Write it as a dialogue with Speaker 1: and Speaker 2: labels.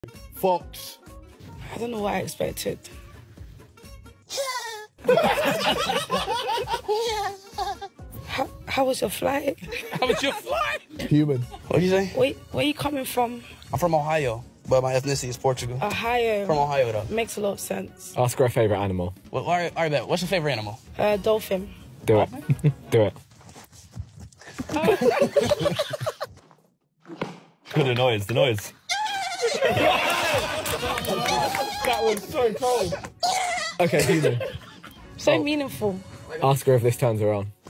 Speaker 1: Fox.
Speaker 2: I don't know what I expected. How was your flight?
Speaker 3: How was your flight?
Speaker 1: Human.
Speaker 3: What'd you say?
Speaker 2: Where you coming from?
Speaker 3: I'm from Ohio, but my ethnicity is Portugal.
Speaker 2: Ohio.
Speaker 3: From Ohio, though.
Speaker 2: Makes a lot of sense.
Speaker 4: Ask her favourite animal.
Speaker 3: Well, all right, what's your favorite animal?
Speaker 2: Dolphin.
Speaker 4: Do it. Do it.
Speaker 5: The noise, the noise.
Speaker 1: That was so cold.
Speaker 4: Okay, human.
Speaker 2: So meaningful.
Speaker 4: Ask her if this turns her on.